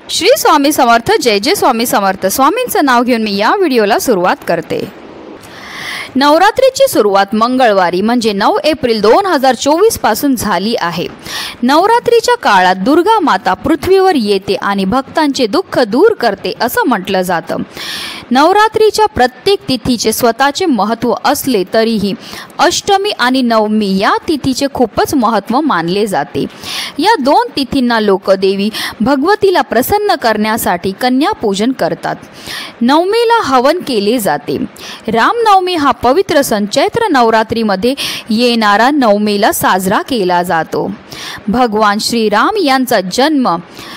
श्री स्वामी समर्थ। जय जय स्वामी समर्थ। स्वामींचं नाव घेऊन मी या व्हिडिओला सुरुवात करते। नवरात्रीची सुरुवात मंगळवारी म्हणजे 9 एप्रिल 2024 पासून झाली आहे। नवरात्रीच्या काळात दुर्गा माता पृथ्वीवर येते आणि भक्तांचे दुःख दूर करते असं म्हटलं जातं। नवरात्रीच्या प्रत्येक तिथीचे स्वतःचे महत्त्व असले तरीही अष्टमी आणि नवमी या तिथीचे खूपच महत्त्व मानले जाते। या दोन तिथींना लोक देवी भगवतीला प्रसन्न करण्यासाठी कन्या पूजन करतात। नवमीला हवन केले जाते। रामनवमी हा पवित्र सण चैत्र नवरात्रीमध्ये येणारा नवमीला साजरा केला जातो। भगवान श्रीराम यांचा जन्म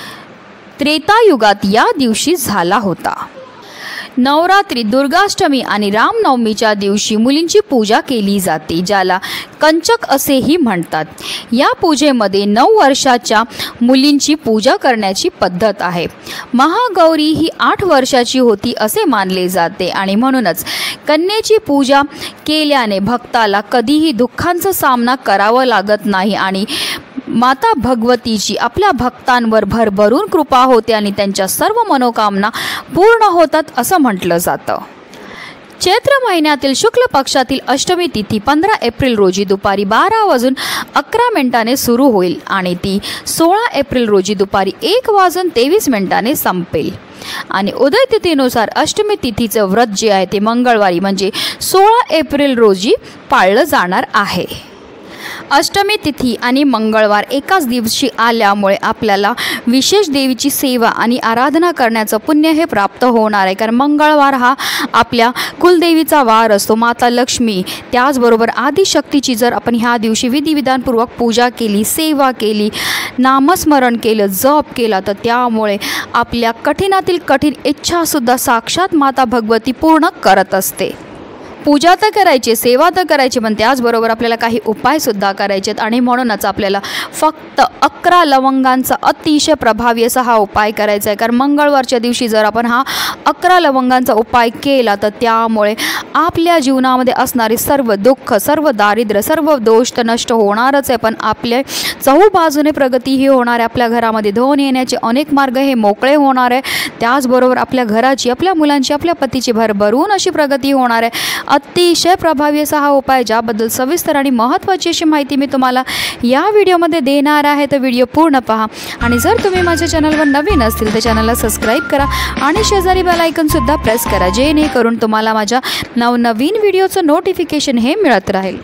त्रेतायुगात या दिवशी झाला होता। नवरात्री, दुर्गाष्टमी आणि रामनवमीच्या दिवशी मुलींची पूजा केली जाते, ज्याला कंचक असेही म्हणतात। या पूजेमध्ये 9 वर्षाच्या मुलींची पूजा करण्याची पद्धत आहे। महागौरी ही 8 वर्षाची होती असे मानले जाते आणि म्हणूनच कन्येची पूजा केल्याने भक्ताला कधीही दुःखांचा सामना करावा लागत नाही आणि माता भगवतीची आपल्या भक्तांवर भरभरून कृपा होते आणि त्यांच्या सर्व मनोकामना पूर्ण होतात असं म्हटलं जातं। चैत्र महिन्यातील शुक्ल पक्षातील अष्टमी तिथी 15 एप्रिल रोजी दुपारी 12:11 सुरू होईल आणि ती 16 एप्रिल रोजी दुपारी 1:23 संपेल आणि उदय तिथीनुसार अष्टमी तिथीचं व्रत जे आहे ते मंगळवारी म्हणजे 16 एप्रिल रोजी पाळलं जाणार आहे। अष्टमी तिथी आणि मंगळवार एकाच दिवशी आल्यामुळे आपल्याला विशेष देवीची सेवा आणि आराधना करण्याचं पुण्य हे प्राप्त होणार आहे, कारण मंगळवार हा आपल्या कुलदेवीचा वार असतो, माता लक्ष्मी। त्याचबरोबर आदिशक्तीची जर आपण ह्या दिवशी विधिविधानपूर्वक पूजा केली, सेवा केली, नामस्मरण केलं, जप केला तर त्यामुळे आपल्या कठीणातील कठीण इच्छासुद्धा साक्षात माता भगवती पूर्ण करत असते। पूजा तर करायची, सेवा तर करायची, पण त्याचबरोबर आपल्याला काही उपायसुद्धा करायचे आहेत आणि म्हणूनच आपल्याला फक्त 11 लवंगांचा अतिशय प्रभावी असा हा उपाय करायचा आहे। कारण मंगळवारच्या दिवशी जर आपण हा 11 लवंगांचा उपाय केला तर त्यामुळे आपल्या जीवनामध्ये असणारे सर्व दुःख, सर्व दारिद्र्य, सर्व दोष तर नष्ट होणारच आहे, पण आपल्या चहूबाजूने प्रगतीही होणार आहे। आपल्या घरामध्ये धन येण्याचे अनेक मार्ग हे मोकळे होणार आहे। त्याचबरोबर आपल्या घराची, आपल्या मुलांची, आपल्या पतीची भरभरून अशी प्रगती होणार आहे। अतिशय प्रभावी असा हा उपाय, ज्याबद्दल सविस्तर आणि महत्त्वाची अशी माहिती मी तुम्हाला या व्हिडिओमध्ये देणार आहे, तर व्हिडिओ पूर्ण पहा। आणि जर तुम्ही माझ्या चॅनलवर नवीन असतील तर चॅनलला सबस्क्राईब करा आणि शेजारी बेल आयकॉनसुद्धा प्रेस करा, जेणेकरून तुम्हाला माझ्या नवनवीन व्हिडिओचं नोटिफिकेशन हे मिळत राहील।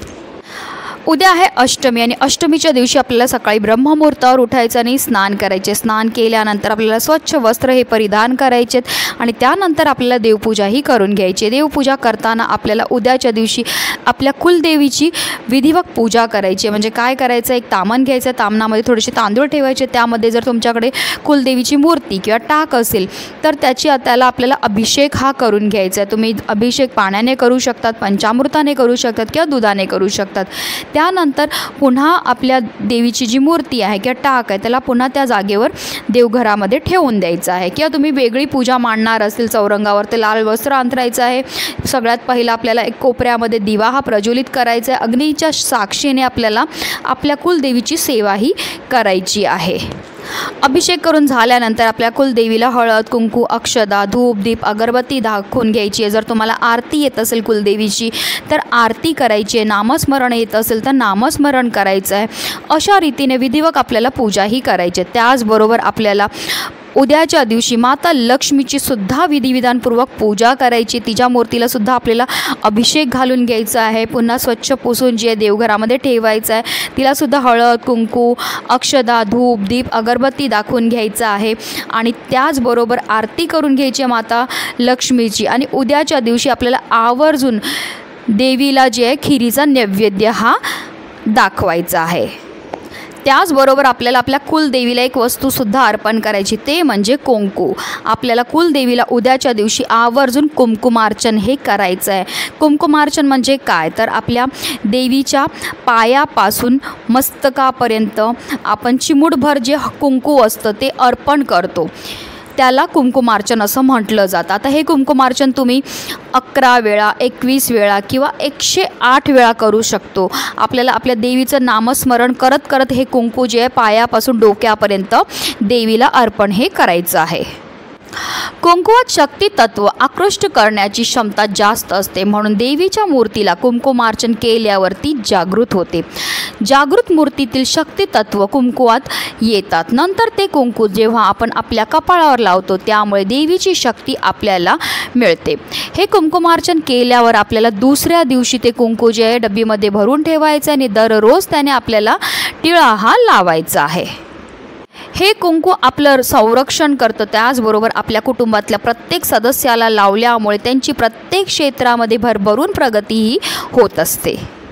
उद्या आहे अष्टमी आणि अष्टमीच्या दिवशी आपल्याला सकाळी ब्रह्ममुहूर्तावर उठायचं आणि स्नान करायचे। स्नान केल्यानंतर आपल्याला स्वच्छ वस्त्र हे परिधान करायचे आणि त्यानंतर आपल्याला देवपूजाही करून घ्यायची। देवपूजा करताना आपल्याला उद्याच्या दिवशी आपल्या कुलदेवीची विधिवत पूजा करायची। म्हणजे काय करायचं, एक तामण घ्यायचं, तामणामध्ये थोडेसे तांदूळ ठेवायचे, त्यामध्ये जर तुमच्याकडे कुलदेवीची मूर्ती किंवा टाक असेल तर त्याला आपल्याला अभिषेक हा करून घ्यायचा आहे। तुम्ही अभिषेक पाण्याने करू शकतात, पंचामृताने करू शकतात किंवा दुधाने करू शकतात। त्यानंतर पुन्हा आपल्या देवीची जी मूर्ती आहे किंवा टाक आहे त्याला पुन्हा त्या जागेवर देवघरामध्ये ठेवून द्यायचं आहे। किंवा तुम्ही वेगळी पूजा मांडणार असेल चौरंगावर तर लाल वस्त्र अंथरायचं आहे। सगळ्यात पहिला आपल्याला एक कोपऱ्यामध्ये दिवा हा प्रज्वलित करायचा आहे। अग्नीच्या साक्षीने आपल्याला आपल्या कुलदेवीची सेवाही करायची आहे। अभिषेक करून झाल्यानंतर आपल्या कुलदेवीला हळद, कुंकू, अक्षदा, धूप, दीप, अगरबत्ती दाखवून घ्यायची आहे। जर तुम्हाला आरती येत असेल कुलदेवीची तर आरती करायची आहे, नामस्मरण येत असेल तर नामस्मरण करायचं आहे। अशा रीतीने विधिवत आपल्याला पूजाही करायची आहे। त्याचबरोबर आपल्याला उद्याच्या दिवशी माता लक्ष्मीची सुद्धा विधिविधानपूर्वक पूजा करायची। तिच्या मूर्तीला सुद्धा आपल्याला अभिषेक घालून घ्यायचा आहे, पुन्हा स्वच्छ पुसून जे देवघरामध्ये ठेवायचं आहे तिला सुद्धा हळद, कुंकू, अक्षदा, धूप, दीप, अगरबत्ती दाखवून घ्यायचं आहे आणि त्याचबरोबर आरती करून घ्यायची माता लक्ष्मीची। आणि उद्याच्या दिवशी आपल्याला आवर्जून देवीला जे आहे खिरीचा नैवेद्य हा दाखवायचा आहे। त्याचबरोबर आपल्याला आपल्या कुलदेवीला एक वस्तूसुद्धा अर्पण करायची, ते म्हणजे कुंकू। आपल्याला कुलदेवीला उद्याच्या दिवशी आवर्जून कुंकुमार्चन हे करायचं आहे। कुंकुमार्चन म्हणजे काय, तर आपल्या देवीच्या पायापासून मस्तकापर्यंत आपण चिमूटभर जे कुंकू असतं ते अर्पण करतो, त्याला कुंकुमार्चन असं म्हटलं जातं। आता हे कुंकुमार्चन तुम्ही 11 वेळा, 21 वेळा किंवा 108 8 वेळा करू शकतो। आपल्याला आपल्या देवीचं नामस्मरण करत करत हे कुंकू जे आहे पायापासून डोक्यापर्यंत देवीला अर्पण हे करायचं आहे। कुंकुवात शक्ती तत्व आकृष्ट करण्याची क्षमता जास्त असते, म्हणून देवीच्या मूर्तीला कुंकुमार्चन केल्यावर ती जागृत होते। जागृत मूर्तीतील शक्ती तत्व कुंकुवात येतात। नंतर ते कुंकू जेव्हा आपण आपल्या कपाळावर लावतो त्यामुळे देवीची शक्ती आपल्याला मिळते। हे कुंकुमार्चन केल्यावर आपल्याला दुसऱ्या दिवशी ते कुंकू जे आहे डब्बीमध्ये भरून ठेवायचं आणि दररोज त्याने आपल्याला टिळा हा लावायचा आहे। हे कुंकू आपलं संरक्षण करतं, त्याचबरोबर आपल्या कुटुंबातल्या प्रत्येक सदस्याला लावल्यामुळे त्यांची प्रत्येक क्षेत्रामध्ये भरभरून प्रगतीही होत असते।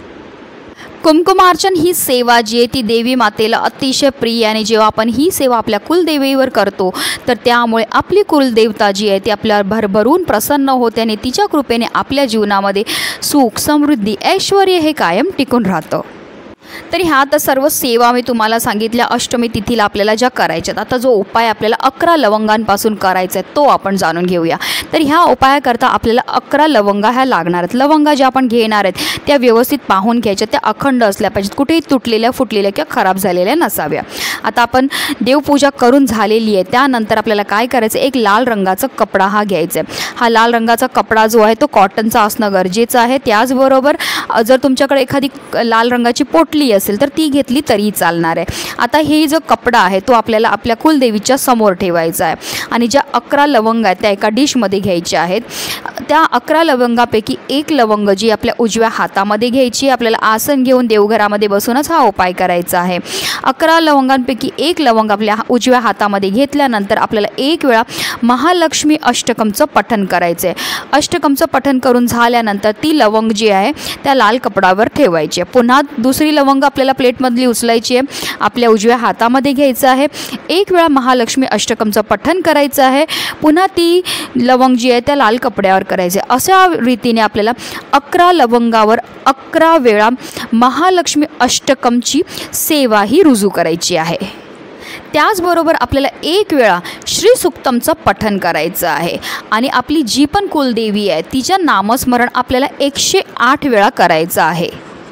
कुंकुमार्चन ही सेवा जी आहे ती देवी मातेला अतिशय प्रिय आणि जेव्हा आपण ही सेवा आपल्या कुलदेवीवर करतो तर त्यामुळे आपली कुलदेवता जी आहे ती आपल्यावर भरभरून प्रसन्न होते आणि तिच्या कृपेने आपल्या जीवनामध्ये सुख, समृद्धी, ऐश्वर हे कायम टिकून राहतं। तर ह्या तर सर्व सेवा मी तुम्हाला सांगितल्या अष्टमी तिथीला आपल्याला ज्या करायच्यात। आता जो उपाय आपल्याला 11 लवंगांपासून करायचा आहे तो आपण जाणून घेऊया। तर ह्या उपायाकरता आपल्याला 11 लवंगा ह्या लागणार आहेत। लवंगा ज्या आपण घेणार आहेत त्या व्यवस्थित पाहून घ्यायच्या, त्या अखंड असल्या पाहिजेत, कुठेही तुटलेल्या, फुटलेल्या किंवा खराब झालेल्या नसाव्या। आता आपण देवपूजा करून झालेली आहे, त्यानंतर आपल्याला काय करायचं, एक लाल रंगाचा कपडा हा घ्यायचा आहे। हा लाल रंगाचा कपडा जो आहे तो कॉटनचा असणं गरजेचं आहे। त्याचबरोबर जर तुमच्याकडे एखादी लाल रंगाची पोटली असेल तर ती घेतली तरी चालणार आहे। आता हे जो कपडा आहे तो आपल्याला आपल्या कुलदेवीच्या समोर ठेवायचा आहे आणि ज्या 11 लवंग आहेत त्या एका डिशमध्ये घ्यायच्या आहेत। त्या 11 लवंगापैकी एक लवंग जी आपल्या उजव्या हातामध्ये घ्यायची। आपल्याला आसन घेऊन देवघरामध्ये बसूनच हा उपाय करायचा आहे। 11 लवंगांपैकी एक लवंग आपल्या उजव्या हातामध्ये घेतल्यानंतर आपल्याला एक वेळा महालक्ष्मी अष्टकमचं पठण करायचं आहे। अष्टकमचं पठण करून झाल्यानंतर ती लवंग जी आहे त्या लाल कपडावर ठेवायची आहे। पुन्हा दुसरी लवंग आपल्याला प्लेटमधली उचलायची आहे, आपल्या उजव्या हातामध्ये घ्यायचं आहे, एक वेळा महालक्ष्मी अष्टकमचं पठण करायचं आहे, पुन्हा ती लवंग जी आहे त्या लाल कपड्यावर करायचे। अशा रीतीने आपल्याला 11 लवंगावर 11 वेळा महालक्ष्मी अष्टकमची सेवा ही रुजू करायची आहे। त्याचबरोबर आपल्याला एक वेळा श्री सुक्तमचं पठण करायचं आहे आणि आपली जी पण कुलदेवी आहे तिच्या नामस्मरण आपल्याला 108 वेळा करायचं आहे।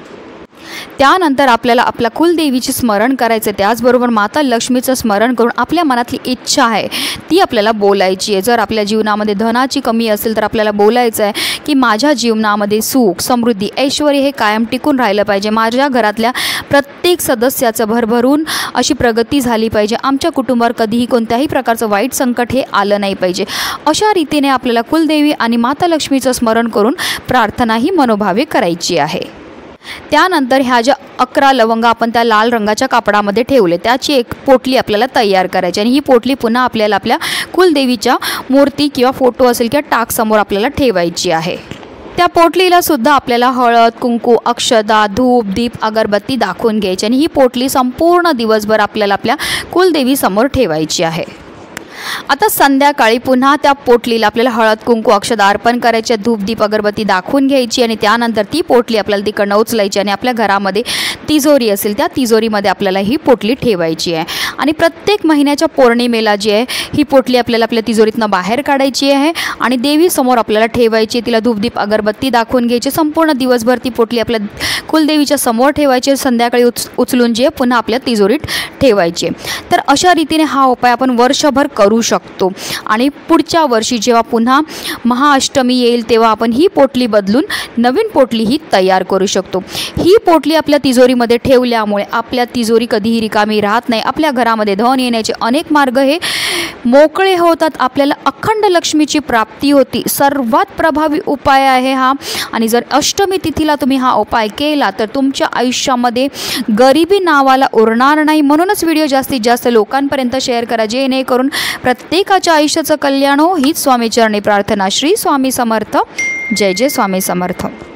त्यानंतर आपल्याला आपल्या कुलदेवीचे स्मरण करायचे, त्याचबरोबर माता लक्ष्मीचं स्मरण करून आपल्या मनातली इच्छा आहे ती आपल्याला बोलायची आहे। जर आपल्या जीवनामध्ये धनाची कमी असेल तर आपल्याला बोलायचं आहे की माझ्या जीवनामध्ये सुख, समृद्धी, ऐश्वर हे कायम टिकून राहिलं पाहिजे, माझ्या घरातल्या प्रत्येक सदस्याचं भरभरून अशी प्रगती झाली पाहिजे, आमच्या कुटुंबावर कधीही कोणत्याही प्रकारचं वाईट संकट हे आलं नाही पाहिजे। अशा रीतीने आपल्याला कुलदेवी आणि माता लक्ष्मीचं स्मरण करून प्रार्थना ही मनोभावे करायची आहे। त्यानंतर ह्या ज्या 11 लवंगा आपण त्या लाल रंगाच्या कापडामध्ये ठेवले त्याची एक पोटली आपल्याला तयार करायची आणि ही पोटली पुन्हा आपल्याला आपल्या कुलदेवीच्या मूर्ती किंवा फोटो असेल किंवा टाक समोर आपल्याला ठेवायची आहे। त्या पोटलीला सुद्धा आपल्याला हळद, कुंकू, अक्षता, धूप, दीप, अगरबत्ती दाखवून घ्यायची आणि ही पोटली संपूर्ण दिवसभर आपल्याला आपल्या कुलदेवी समोर ठेवायची आहे। आता संध्याकाळी पुन्हा त्या पोटलीला आपल्याला हळद, कुंकू, अक्षता अर्पण करायचे, धूप, दीप, अगरबत्ती दाखवून घ्यायची आणि त्यानंतर ती पोटली आपल्याला तिकडनं उचलायची आणि आपल्या घरामध्ये तिजोरी असेल त्या तिजोरीमध्ये आपल्याला ही पोटली ठेवायची आहे आणि प्रत्येक महिन्याच्या पौर्णिमेला जी आहे ही पोटली आपल्याला आपल्या तिजोरीतनं बाहेर काढायची आहे आणि देवीसमोर आपल्याला ठेवायची, तिला धूप, दीप, अगरबत्ती दाखवून घ्यायची। संपूर्ण दिवसभर ती पोटली आपल्या कुलदेवीच्या समोर ठेवायची, संध्याकाळी उचलून जी आहे पुन्हा आपल्या तिजोरीत ठेवायची। तर अशा रीतीने हा उपाय आपण वर्षभर करू शकतो आणि पुढच्या वर्षी जेव्हा पुन्हा महाअष्टमी येईल तेव्हा आपण ही पोटली बदलून नवीन पोटली ही तयार करू शकतो। ही पोटली आपल्या तिजोरीमध्ये ठेवल्यामुळे आपल्या तिजोरी कधीही रिकामी राहत नाही, आपल्या घरामध्ये धन येण्याचे अनेक मार्ग हे मोकळे होतात, आपल्याला अखंड लक्ष्मीची प्राप्ती होती। सर्वात प्रभावी उपाय आहे हा आणि जर अष्टमी तिथीला तुम्ही हा उपाय केला तर तुमच्या आयुष्यामध्ये गरिबी नावाला उरणार नाही। म्हणूनच व्हिडिओ जास्तीत जास्त लोकांपर्यंत शेअर करा जेणेकरून प्रत्येकाच्या आयुष्याचं कल्याण हो हीच स्वामीचरणी प्रार्थना। श्री स्वामी समर्थ। जय जय स्वामी समर्थ।